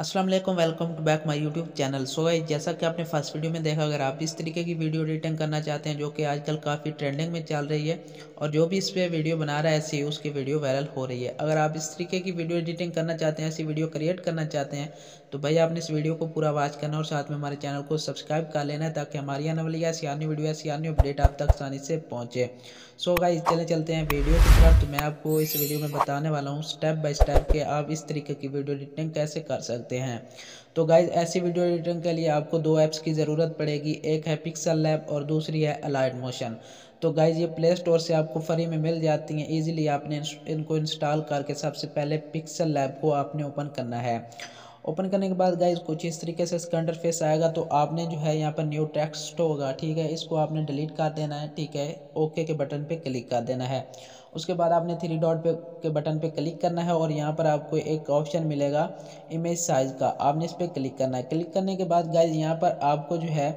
अस्सलाम वालेकुम, welcome to back my YouTube channel. So guys, जैसा कि आपने फर्स्ट वीडियो में देखा, अगर आप इस तरीके की वीडियो एडिटिंग करना चाहते हैं जो कि आजकल काफ़ी ट्रेंडिंग में चल रही है और जो भी इस पे वीडियो बना रहा है ऐसी उसकी वीडियो वायरल हो रही है। अगर आप इस तरीके की वीडियो एडिटिंग करना चाहते हैं, ऐसी वीडियो क्रिएट करना चाहते हैं, तो भाई आपने इस वीडियो को पूरा वॉच करना और साथ में हमारे चैनल को सब्सक्राइब कर लेना है ताकि हमारी आने वाली ऐसी अन्य वीडियो ऐसी अन्य अपडेट आप तक आसानी से पहुँचे। सो गाइस, चलते हैं वीडियो की तरफ। तो मैं आपको इस वीडियो में बताने वाला हूँ स्टेप बाय स्टेप कि आप इस तरीके की वीडियो एडिटिंग कैसे कर सकते हैं। तो गाइज, ऐसी वीडियो एडिटिंग के लिए आपको दो ऐप्स की ज़रूरत पड़ेगी। एक है पिक्सल लैब और दूसरी है अलाइट मोशन। तो गाइज, ये प्ले स्टोर से आपको फ्री में मिल जाती हैं इजीली। आपने इनको इंस्टॉल करके सबसे पहले पिक्सल लैब को आपने ओपन करना है। ओपन करने के बाद गाइज कुछ इस तरीके से इसका इंटरफेस आएगा। तो आपने जो है यहाँ पर न्यू टेक्स्ट होगा, ठीक है, इसको आपने डिलीट कर देना है, ठीक है। ओके के बटन पे क्लिक कर देना है। उसके बाद आपने थ्री डॉट पे के बटन पे क्लिक करना है और यहाँ पर आपको एक ऑप्शन मिलेगा इमेज साइज़ का, आपने इस पर क्लिक करना है। क्लिक करने के बाद गाइज यहाँ पर आपको जो है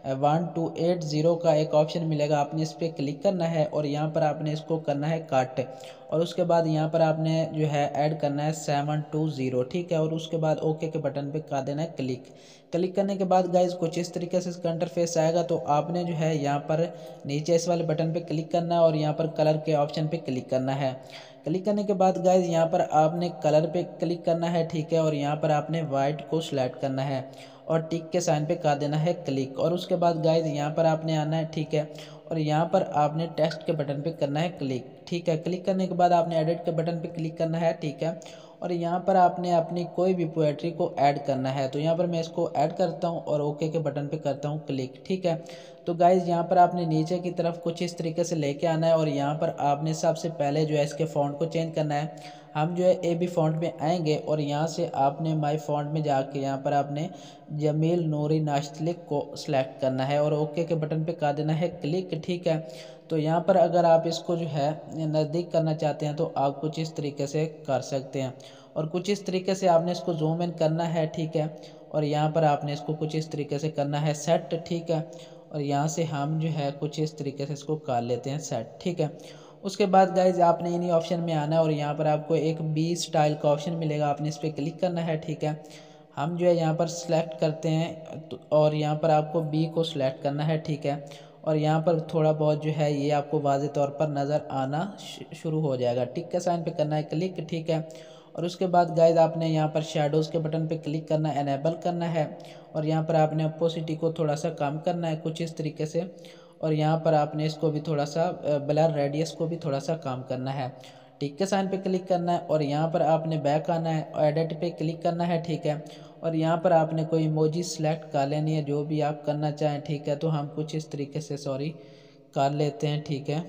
1280 का एक ऑप्शन मिलेगा, आपने इस पर क्लिक करना है और यहाँ पर आपने इसको करना है कट। और उसके बाद यहाँ पर आपने जो है ऐड करना है 720, ठीक है। और उसके बाद ओके के बटन पे कर देना है क्लिक। क्लिक करने के बाद गाइज कुछ इस तरीके से इसका इंटरफेस आएगा। तो आपने जो है यहाँ पर नीचे इस वाले बटन पे क्लिक करना है और यहाँ पर कलर के ऑप्शन पे क्लिक करना है। क्लिक करने के बाद गाइज यहाँ पर आपने कलर पे क्लिक करना है, ठीक है। और यहाँ पर आपने वाइट को सिलेक्ट करना है और टिक के साइन पे कर देना है क्लिक। और उसके बाद गाइज यहाँ पर आपने आना है, ठीक है। और यहाँ पर आपने टेक्स्ट के बटन पे करना है क्लिक, ठीक है। क्लिक करने के बाद आपने एडिट के बटन पे क्लिक करना है, ठीक है। और यहाँ पर आपने अपनी कोई भी पोएट्री को ऐड करना है। तो यहाँ पर मैं इसको ऐड करता हूँ और ओके के बटन पे करता हूँ क्लिक, ठीक है। तो गाइज़ यहाँ पर आपने नीचे की तरफ कुछ इस तरीके से लेके आना है और यहाँ पर आपने सबसे पहले जो है इसके फ़ॉन्ट को चेंज करना है। हम जो है ए बी फ़ॉन्ट में आएंगे और यहाँ से आपने माई फ़ॉन्ट में जाके यहाँ पर आपने जमील नूरी नाश्तलिक को सिलेक्ट करना है और ओके के बटन पे कर देना है क्लिक, ठीक है। तो यहाँ पर अगर आप इसको जो है नज़दीक करना चाहते हैं तो आप कुछ इस तरीके से कर सकते हैं और कुछ इस तरीके से आपने इसको जूम इन करना है, ठीक है। और यहाँ पर आपने इसको कुछ इस तरीके से करना है सेट, ठीक है। और यहाँ से हम जो है कुछ इस तरीके से इसको कर लेते हैं सेट, ठीक है। उसके बाद गाइज आपने इन्हीं ऑप्शन में आना है और यहाँ पर आपको एक बी स्टाइल का ऑप्शन मिलेगा, आपने इस पर क्लिक करना है, ठीक है। हम जो है यहाँ पर सिलेक्ट करते हैं और यहाँ पर आपको बी को सिलेक्ट करना है, ठीक है। और यहाँ पर थोड़ा बहुत जो है ये आपको वाज़े तौर पर नज़र आना शुरू हो जाएगा। टिक के साइन पे करना है क्लिक, ठीक है। और उसके बाद गाइज आपने यहाँ पर शेडोज़ के बटन पे क्लिक करना है, एनेबल करना है। और यहाँ पर आपने अपोसिटी को थोड़ा सा कम करना है कुछ इस तरीके से। और यहाँ पर आपने इसको भी थोड़ा सा ब्लर रेडियस को भी थोड़ा सा कम करना है। टिक के साइन पे क्लिक करना है और यहाँ पर आपने बैक आना है और एडिट पे क्लिक करना है, ठीक है। और यहाँ पर आपने कोई इमोजी सेलेक्ट कर लेनी है जो भी आप करना चाहें, ठीक है। तो हम कुछ इस तरीके से कर लेते हैं, ठीक है।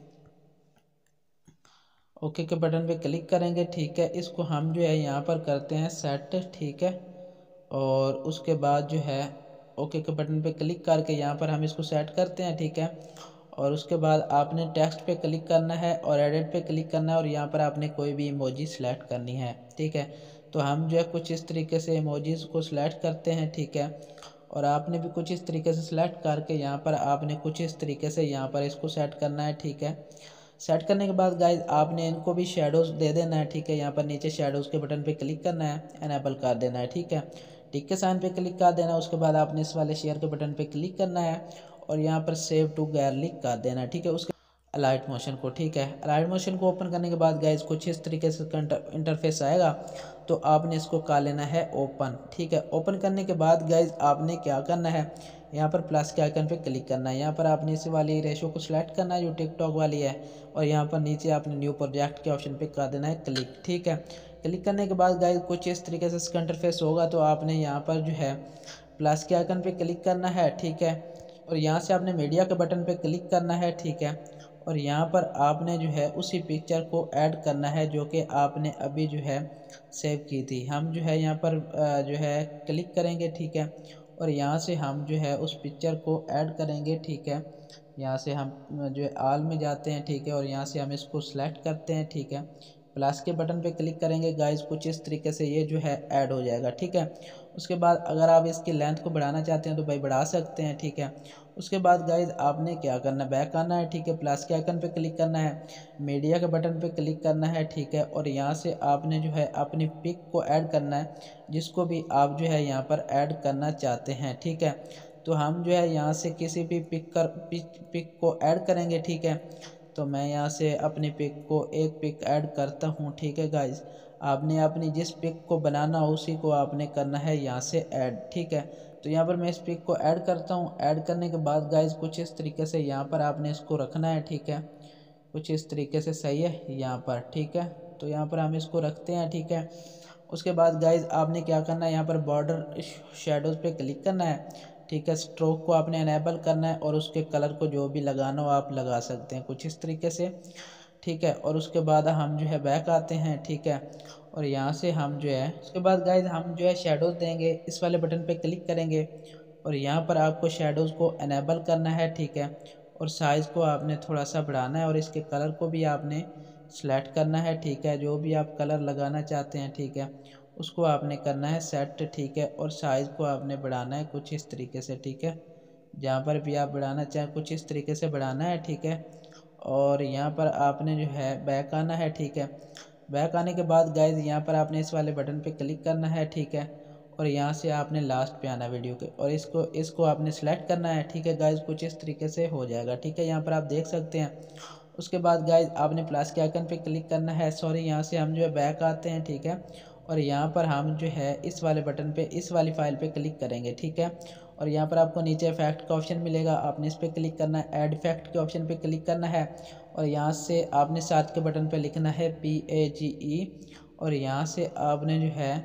ओके के बटन पे क्लिक करेंगे, ठीक है। इसको हम जो है यहाँ पर करते हैं सेट, ठीक है। और उसके बाद जो है ओके के बटन पे क्लिक करके यहाँ पर हम इसको सेट करते हैं, ठीक है। और उसके बाद आपने टेक्स्ट पे क्लिक करना है और एडिट पे क्लिक करना है और यहाँ पर आपने कोई भी इमोजी सेलेक्ट करनी है, ठीक है। तो हम जो है कुछ इस तरीके से इमोजीज को सिलेक्ट करते हैं, ठीक है। और आपने भी कुछ इस तरीके से सिलेक्ट करके यहाँ पर आपने कुछ इस तरीके से यहाँ पर इसको सेट करना है, ठीक है। सेट करने के बाद गाइज आपने इनको भी शेडोज़ दे देना है, ठीक है। यहाँ पर नीचे शेडोज़ के बटन पे क्लिक करना है, एनेबल कर देना है, ठीक है। टिक के साइन पे क्लिक कर देना है। उसके बाद आपने इस वाले शेयर के बटन पे क्लिक करना है और यहाँ पर सेव टू गैलरी कर देना है, ठीक है। उसके अलाइट मोशन को, ठीक है। अलाइट मोशन को ओपन करने के बाद गाइज कुछ इस तरीके से इंटरफेस आएगा। तो आपने इसको कर लेना है ओपन, ठीक है। ओपन करने के बाद गाइज आपने क्या करना है, यहाँ पर प्लस के आइकन पे क्लिक करना है। यहाँ पर आपने इस वाली रेशो को सिलेक्ट करना है जो टिकटॉक वाली है और यहाँ पर नीचे आपने न्यू प्रोजेक्ट के ऑप्शन पे कर देना है क्लिक, ठीक है। क्लिक करने के बाद गाइज कुछ इस तरीके से इसका इंटरफेस होगा। तो आपने यहाँ पर जो है प्लस के आइकन पे क्लिक करना है, ठीक है। और यहाँ से आपने मीडिया के बटन पे क्लिक करना है, ठीक है। और यहाँ पर आपने जो है उसी पिक्चर को ऐड करना है जो कि आपने अभी जो है सेव की थी। हम जो है यहाँ पर जो है क्लिक करेंगे, ठीक है। और यहाँ से हम जो है उस पिक्चर को ऐड करेंगे, ठीक है। यहाँ से हम जो है आल में जाते हैं, ठीक है। और यहाँ से हम इसको सेलेक्ट करते हैं, ठीक है। प्लस के बटन पे क्लिक करेंगे गाइज, कुछ इस तरीके से ये जो है ऐड हो जाएगा, ठीक है। उसके बाद अगर आप इसकी लेंथ को बढ़ाना चाहते हैं तो भाई बढ़ा सकते हैं, ठीक है। उसके बाद गाइज आपने क्या करना है, बैक आना है, ठीक है, प्लस के आइकन पे क्लिक करना है, मीडिया के बटन पे क्लिक करना है, ठीक है, और यहाँ से आपने जो है अपनी पिक को ऐड करना है, जिसको भी आप जो है यहाँ पर ऐड करना चाहते हैं, ठीक है। तो हम जो है यहाँ से किसी भी पिक को ऐड करेंगे, ठीक है। तो मैं यहाँ से अपनी पिक को एक पिक ऐड करता हूँ, ठीक है गाइज। आपने अपनी जिस पिक को बनाना हो उसी को आपने करना है यहाँ से ऐड, ठीक है। तो यहाँ पर मैं इस पिक को ऐड करता हूँ। ऐड करने के बाद गाइज कुछ इस तरीके से यहाँ पर आपने इसको रखना है, ठीक है, कुछ इस तरीके से, सही है यहाँ पर, ठीक है। तो यहाँ पर हम इसको रखते हैं, ठीक है। उसके बाद गाइज आपने क्या करना है, यहाँ पर बॉर्डर शेडोज़ पे क्लिक करना है, ठीक है। स्ट्रोक को आपने इनेबल करना है और उसके कलर को जो भी लगाना हो आप लगा सकते हैं कुछ इस तरीके से, ठीक है। और उसके बाद हम जो है बैक आते हैं, ठीक है, और यहाँ से हम जो है उसके बाद गाइज हम जो है शेडोज़ देंगे, इस वाले बटन पे क्लिक करेंगे और यहाँ पर आपको शेडोज़ को इनेबल करना है, ठीक है। और साइज़ को आपने थोड़ा सा बढ़ाना है और इसके कलर को भी आपने सेलेक्ट करना है, ठीक है। जो भी आप कलर लगाना चाहते हैं, ठीक है, उसको आपने करना है सेट, ठीक है। और साइज़ को आपने बढ़ाना है कुछ इस तरीके से, ठीक है। जहाँ पर भी आप बढ़ाना चाहें कुछ इस तरीके से बढ़ाना है, ठीक है। और यहाँ पर आपने जो है बैक आना है, ठीक है। बैक आने के बाद गाइज यहाँ पर आपने इस वाले बटन पे क्लिक करना है, ठीक है। और यहाँ से आपने लास्ट पे आना वीडियो के और इसको आपने सेलेक्ट करना है, ठीक है गाइज। कुछ इस तरीके से हो जाएगा, ठीक है, यहाँ पर आप देख सकते हैं। उसके बाद गाइज आपने प्लस के आइकन पे क्लिक करना है, सॉरी, यहाँ से हम जो है बैक आते हैं, ठीक है। और यहाँ पर हम जो है इस वाले बटन पे इस वाली फाइल पे क्लिक करेंगे, ठीक है। और यहाँ पर आपको नीचे इफेक्ट का ऑप्शन मिलेगा, आपने इस पर क्लिक करना है, ऐड इफेक्ट के ऑप्शन पे क्लिक करना है और यहाँ से आपने सर्च के बटन पे लिखना है PAGE और यहाँ से आपने जो है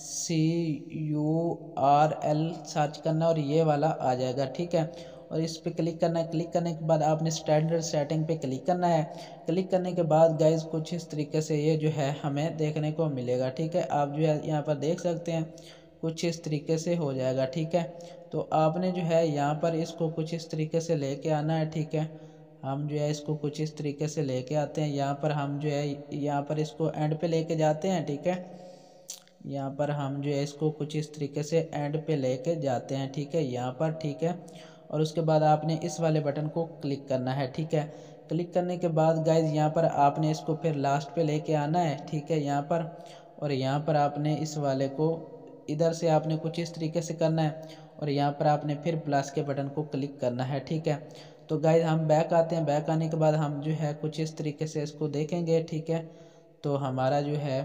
CURL सर्च करना और ये वाला आ जाएगा, ठीक है। और इस पे क्लिक करना है। क्लिक करने के बाद आपने स्टैंडर्ड सेटिंग पे क्लिक करना है। क्लिक करने के बाद गाइज कुछ इस तरीके से ये जो है हमें देखने को मिलेगा, ठीक है। आप जो है यहाँ पर देख सकते हैं कुछ इस तरीके से हो जाएगा, ठीक है। तो आपने जो है यहाँ पर इसको कुछ इस तरीके से लेके आना है, ठीक है। हम जो है इसको कुछ इस तरीके से लेके आते हैं, यहाँ पर हम जो है यहाँ पर इसको एंड पे लेके जाते हैं, ठीक है। यहाँ पर हम जो है इसको कुछ इस तरीके से एंड पे लेके जाते हैं, ठीक है, यहाँ पर, ठीक है। और उसके बाद आपने इस वाले बटन को क्लिक करना है, ठीक है। क्लिक करने के बाद गाइज यहाँ पर आपने इसको फिर लास्ट पे लेके आना है, ठीक है, यहाँ पर। और यहाँ पर आपने इस वाले को इधर से आपने कुछ इस तरीके से करना है और यहाँ पर आपने फिर प्लस के बटन को क्लिक करना है, ठीक है। तो गाइज हम बैक आते हैं। बैक आने के बाद हम जो है कुछ इस तरीके से इसको देखेंगे, ठीक है। तो हमारा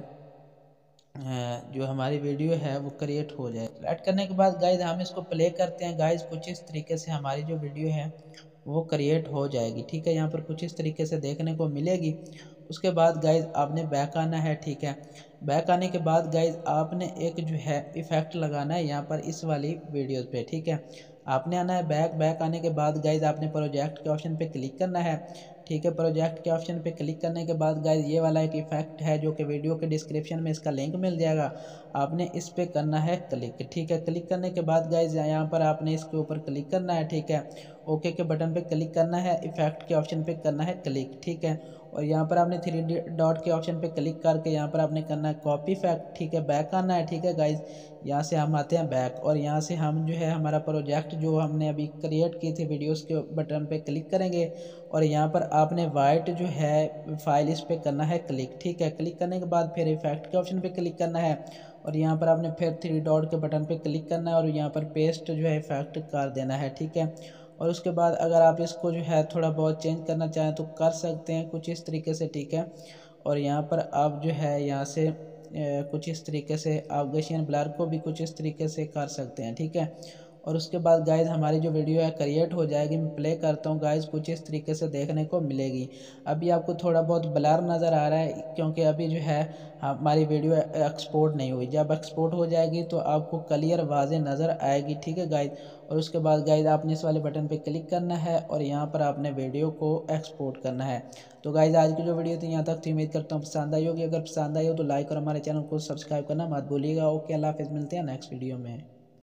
जो हमारी वीडियो है वो क्रिएट हो जाए। ऐड करने के बाद गाइज हम इसको प्ले करते हैं। गाइज कुछ इस तरीके से हमारी जो वीडियो है वो क्रिएट हो जाएगी, ठीक है। यहाँ पर कुछ इस तरीके से देखने को मिलेगी। उसके बाद गाइज आपने बैक आना है, ठीक है। बैक आने के बाद गाइज आपने एक जो है इफेक्ट लगाना है यहाँ पर इस वाली वीडियोस पे, ठीक है। आपने आना है बैक आने के बाद गाइज आपने प्रोजेक्ट के ऑप्शन पे क्लिक करना है, ठीक है। प्रोजेक्ट के ऑप्शन पे क्लिक करने के बाद गाइज ये वाला एक इफेक्ट है जो कि वीडियो के डिस्क्रिप्शन में इसका लिंक मिल जाएगा, आपने इस पे करना है क्लिक, ठीक है। क्लिक करने के बाद गाइज यहाँ पर आपने इसके ऊपर क्लिक करना है, ठीक है। ओके के बटन पे क्लिक करना है, इफेक्ट के ऑप्शन पे करना है क्लिक, ठीक है। और यहाँ पर आपने 3 डॉट के ऑप्शन पे क्लिक करके यहाँ पर आपने करना है कॉपी इफेक्ट, ठीक है। बैक आना है, ठीक है गाइज। यहाँ से हम आते हैं बैक और यहाँ से हम जो है हमारा प्रोजेक्ट जो हमने अभी क्रिएट की थी वीडियोस के बटन पे क्लिक करेंगे और यहाँ पर आपने वाइट जो है फाइल इस पे करना है क्लिक, ठीक है। क्लिक करने के बाद फिर इफेक्ट के ऑप्शन पे क्लिक करना है और यहाँ पर आपने फिर 3 डॉट के बटन पे क्लिक करना है और यहाँ पर पेस्ट जो है इफेक्ट कर देना है, ठीक है। और उसके बाद अगर आप इसको जो है थोड़ा बहुत चेंज करना चाहें तो कर सकते हैं कुछ इस तरीके से, ठीक है। और यहाँ पर आप जो है यहाँ से कुछ इस तरीके से आप गशियन ब्लर को भी कुछ इस तरीके से कर सकते हैं, ठीक है। और उसके बाद गाइज हमारी जो वीडियो है क्रिएट हो जाएगी। मैं प्ले करता हूँ गाइज, कुछ इस तरीके से देखने को मिलेगी। अभी आपको थोड़ा बहुत ब्लर नज़र आ रहा है क्योंकि अभी जो है हमारी वीडियो एक्सपोर्ट नहीं हुई। जब एक्सपोर्ट हो जाएगी तो आपको क्लियर वाज़ेह नज़र आएगी, ठीक है गाइज। और उसके बाद गाइज आपने इस वाले बटन पे क्लिक करना है और यहाँ पर आपने वीडियो को एक्सपोर्ट करना है। तो गाइज आज की जो वीडियो थी यहाँ तक थी, उम्मीद करता हूँ पसंद आई होगी। अगर पसंद आई हो तो लाइक और हमारे चैनल को सब्सक्राइब करना मत भूलिएगा। ओके, अल्लाह हाफिज़, मिलते हैं नेक्स्ट वीडियो में।